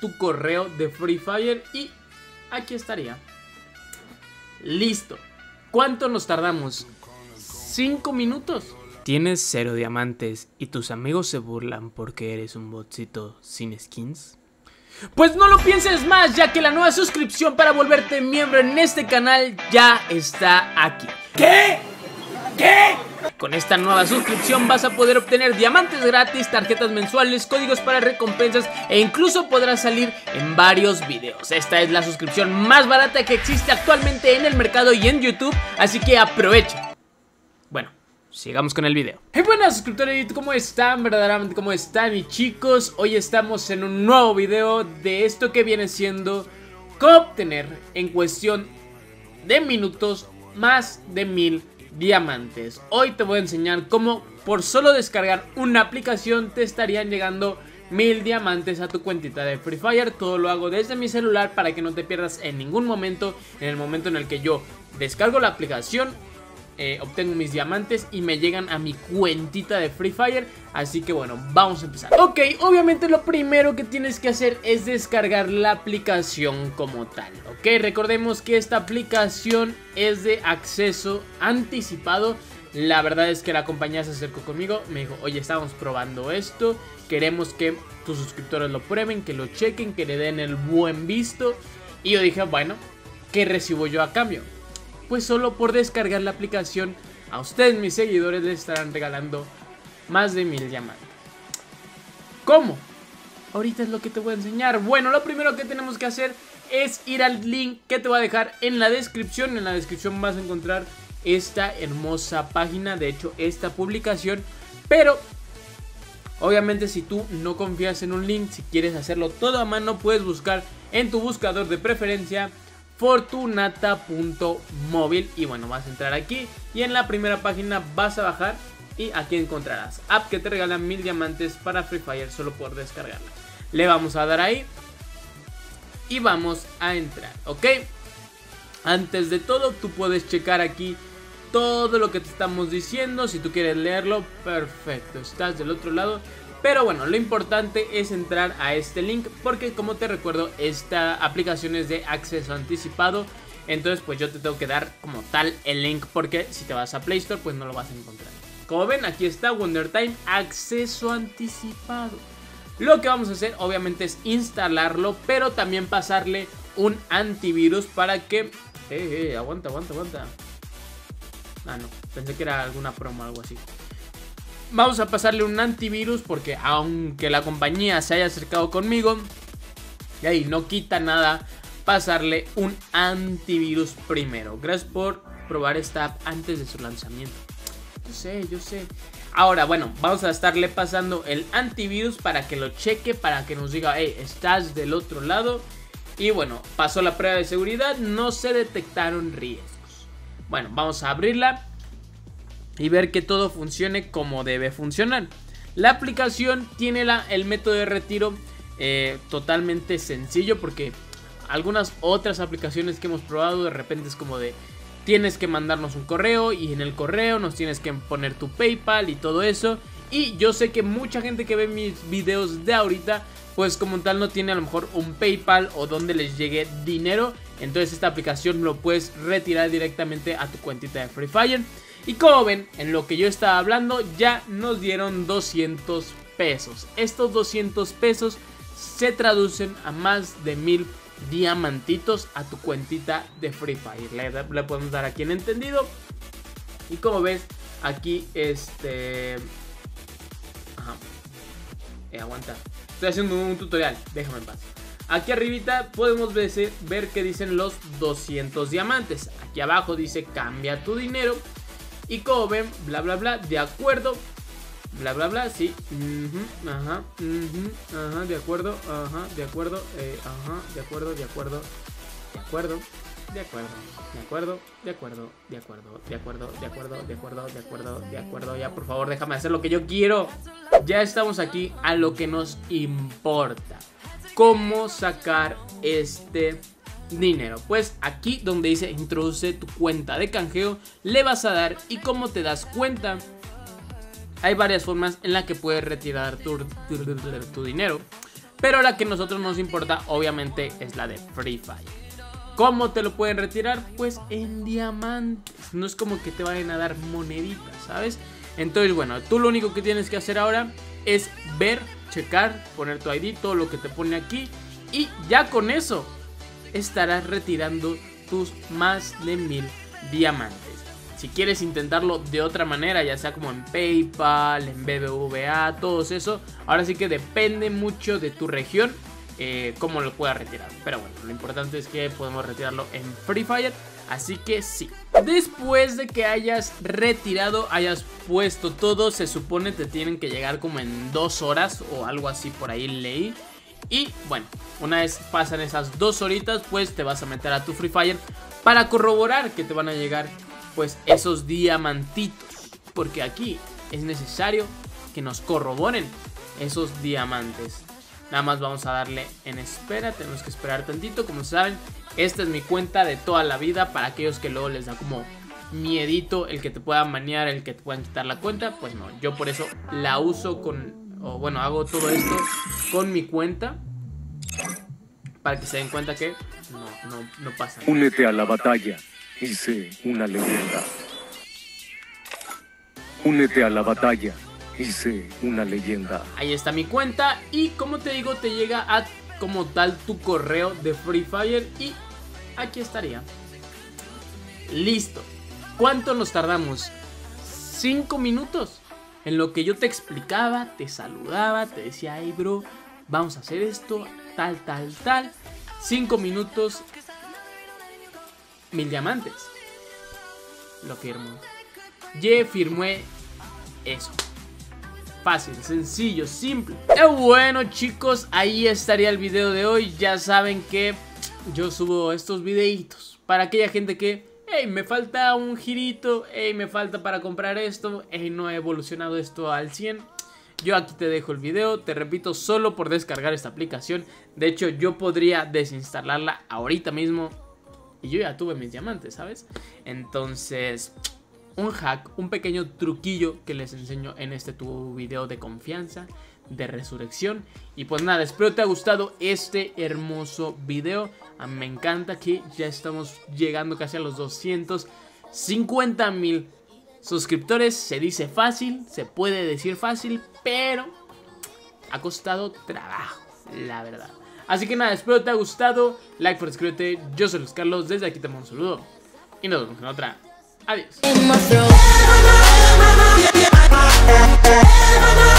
tu correo de Free Fire y aquí estaría. Listo. ¿Cuánto nos tardamos? 5 minutos. ¿Tienes 0 diamantes y tus amigos se burlan porque eres un botcito sin skins? Pues no lo pienses más, ya que la nueva suscripción para volverte miembro en este canal ya está aquí. ¿Qué? ¿Qué? Con esta nueva suscripción vas a poder obtener diamantes gratis, tarjetas mensuales, códigos para recompensas e incluso podrás salir en varios videos. Esta es la suscripción más barata que existe actualmente en el mercado y en YouTube, así que aprovecha. Bueno, sigamos con el video. Hey, buenas suscriptores, ¿cómo están? Verdaderamente, ¿cómo están mis chicos? Hoy estamos en un nuevo video de esto que viene siendo cómo obtener en cuestión de minutos más de 1000 diamantes. Hoy te voy a enseñar cómo por solo descargar una aplicación te estarían llegando 1000 diamantes a tu cuentita de Free Fire. Todo lo hago desde mi celular para que no te pierdas en ningún momento. En el momento en el que yo descargo la aplicación, obtengo mis diamantes y me llegan a mi cuentita de Free Fire. Así que bueno, vamos a empezar. Ok, obviamente lo primero que tienes que hacer es descargar la aplicación como tal. Ok, recordemos que esta aplicación es de acceso anticipado. La verdad es que la compañía se acercó conmigo, me dijo, oye, estamos probando esto, queremos que tus suscriptores lo prueben, que lo chequen, que le den el buen visto. Y yo dije, bueno, ¿qué recibo yo a cambio? Pues solo por descargar la aplicación a ustedes, mis seguidores, les estarán regalando más de 1000 diamantes. ¿Cómo? Ahorita es lo que te voy a enseñar. Bueno, lo primero que tenemos que hacer es ir al link que te voy a dejar en la descripción. En la descripción vas a encontrar esta hermosa página, de hecho esta publicación. Pero obviamente si tú no confías en un link, si quieres hacerlo todo a mano, puedes buscar en tu buscador de preferencia fortunata.móvil y bueno, vas a entrar aquí y en la primera página vas a bajar y aquí encontrarás app que te regalan 1000 diamantes para Free Fire solo por descargarla. Le vamos a dar ahí y vamos a entrar, ok. Antes de todo, tú puedes checar aquí todo lo que te estamos diciendo. Si tú quieres leerlo, perfecto, estás del otro lado. Pero bueno, lo importante es entrar a este link porque, como te recuerdo, esta aplicación es de acceso anticipado. Entonces pues yo te tengo que dar como tal el link, porque si te vas a Play Store pues no lo vas a encontrar. Como ven, aquí está Wonder Time, acceso anticipado. Lo que vamos a hacer obviamente es instalarlo, pero también pasarle un antivirus para que... aguanta. Ah, no, pensé que era alguna promo o algo así. Vamos a pasarle un antivirus porque aunque la compañía se haya acercado conmigo, y ahí no quita nada pasarle un antivirus primero. Gracias por probar esta app antes de su lanzamiento. Yo sé. Ahora, bueno, vamos a estarle pasando el antivirus para que lo cheque, para que nos diga, hey, estás del otro lado. Y bueno, pasó la prueba de seguridad, no se detectaron riesgos. Bueno, vamos a abrirla y ver que todo funcione como debe funcionar. La aplicación tiene el método de retiro totalmente sencillo, porque algunas otras aplicaciones que hemos probado de repente es como de tienes que mandarnos un correo y en el correo nos tienes que poner tu PayPal y todo eso. Y yo sé que mucha gente que ve mis videos de ahorita pues como tal no tiene a lo mejor un PayPal o donde les llegue dinero. Entonces esta aplicación lo puedes retirar directamente a tu cuentita de Free Fire. Y como ven, en lo que yo estaba hablando, ya nos dieron 200 pesos. Estos 200 pesos se traducen a más de 1000 diamantitos a tu cuentita de Free Fire. Le podemos dar aquí en entendido. Y como ves, aquí aguanta. Estoy haciendo un tutorial, déjame en paz. Aquí arribita podemos ver que dicen los 200 diamantes. Aquí abajo dice cambia tu dinero. Y como ven, bla bla bla, de acuerdo, bla bla bla, sí, ajá, de acuerdo, de acuerdo, de acuerdo, de acuerdo, de acuerdo, de acuerdo, de acuerdo, de acuerdo, de acuerdo, de acuerdo, de acuerdo, de acuerdo, de acuerdo, de acuerdo. Ya, por favor, déjame hacer lo que yo quiero. Ya estamos aquí a lo que nos importa. ¿Cómo sacar este dinero? Pues aquí donde dice introduce tu cuenta de canjeo, le vas a dar y como te das cuenta, hay varias formas en las que puedes retirar tu dinero. pero la que a nosotros nos importa obviamente es la de Free Fire. ¿Cómo te lo pueden retirar? Pues en diamantes. No es como que te vayan a dar moneditas, ¿sabes? Entonces bueno, tú lo único que tienes que hacer ahora es ver, checar, poner tu ID, todo lo que te pone aquí, y ya con eso estarás retirando tus más de 1000 diamantes. Si quieres intentarlo de otra manera, ya sea como en PayPal, en BBVA, todo eso, ahora sí que depende mucho de tu región cómo lo puedas retirar. Pero bueno, lo importante es que podemos retirarlo en Free Fire, así que sí. Después de que hayas retirado, hayas puesto todo, se supone te tienen que llegar como en 2 horas o algo así, por ahí leí. Y bueno, una vez pasan esas 2 horitas, pues te vas a meter a tu Free Fire para corroborar que te van a llegar pues esos diamantitos, porque aquí es necesario que nos corroboren esos diamantes. Nada más vamos a darle en espera, tenemos que esperar tantito. Como saben, esta es mi cuenta de toda la vida. Para aquellos que luego les da como miedito el que te puedan banear, el que te puedan quitar la cuenta, pues no, yo por eso la uso bueno, hago todo esto con mi cuenta, para que se den cuenta que no pasa nada. Únete a la batalla y sé una leyenda. Únete a la batalla y sé una leyenda. Ahí está mi cuenta y como te digo, te llega a como tal tu correo de Free Fire y aquí estaría. Listo. ¿Cuánto nos tardamos? 5 minutos. En lo que yo te explicaba, te saludaba, te decía, hey bro, vamos a hacer esto, tal. 5 minutos, 1000 diamantes. Lo firmo. Firmé eso. Fácil, sencillo, simple. Bueno chicos, ahí estaría el video de hoy. Ya saben que yo subo estos videitos para aquella gente que, hey, me falta un girito, hey, me falta para comprar esto, hey, no he evolucionado esto al 100. Yo aquí te dejo el video, te repito, solo por descargar esta aplicación. De hecho, yo podría desinstalarla ahorita mismo y yo ya tuve mis diamantes, ¿sabes? Entonces, un hack, un pequeño truquillo que les enseño en este tu video de confianza, de resurrección. Y pues nada, espero te haya gustado este hermoso video. A mí me encanta que ya estamos llegando casi a los 250,000 suscriptores. Se dice fácil, se puede decir fácil, pero ha costado trabajo, la verdad. Así que nada, espero te haya gustado. Like, por suscríbete. Yo soy Luis Carlos, desde aquí te mando un saludo y nos vemos en otra. Adiós.